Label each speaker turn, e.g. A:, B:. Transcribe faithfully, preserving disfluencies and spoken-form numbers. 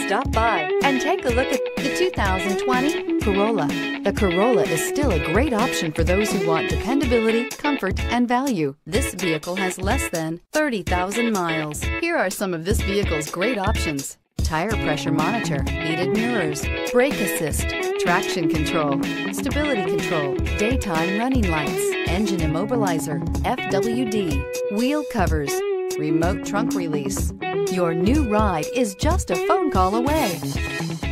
A: stop by and take a look at the two thousand twenty Corolla. The Corolla is still a great option for those who want dependability, comfort, and value. This vehicle has less than thirty thousand miles. Here are some of this vehicle's great options: tire pressure monitor, heated mirrors, brake assist, traction control, stability control, daytime running lights, engine immobilizer, F W D, wheel covers, remote trunk release. Your new ride is just a phone call away.